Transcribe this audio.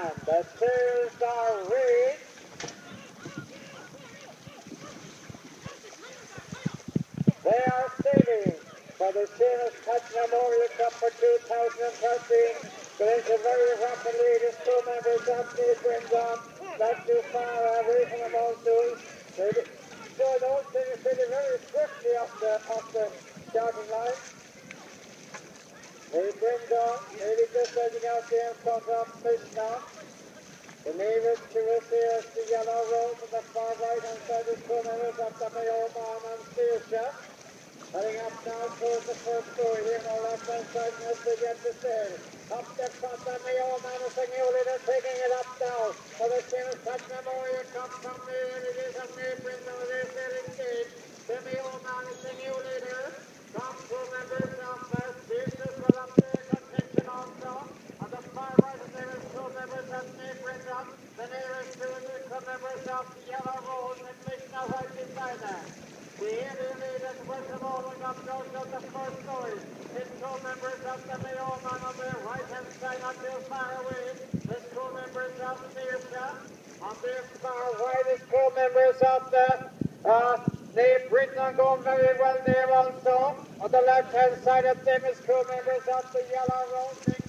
and the sails are raised. They are sailing for the Seamus Touch Memorial Cup for 2013. Going to very rapidly, the two members of the Brindon, not too far away from the mountains. They don't very swiftly off the starting line. They bring down, maybe just edging out there in front of Mishna. The nearest to us here is the yellow road on the far right hand side of the two members of the Mayo Man and Steersha. Heading up now towards the first story here on the left hand side as they get to sail. Up the front of Mayo Man is the new leader taking it up now. For the Seamus Touch Memorial Cup from there, it is a neighboring on their sailing stage. The Mayo Man is the new leader. Top two members of Steersha will up there contention also. On the far right of there is two members of Brindon. The nearest to it is two members of the Yellow Rose and Mishna right beside that. The Indian leaders went to rolling up those of the first story. It's two members of the Mayo Man on their right hand side, not too far away. There's two members of Steersha. On their far right is two members of the Brindon going very well there also. On the left hand side of them is two members of the Yellow Rose.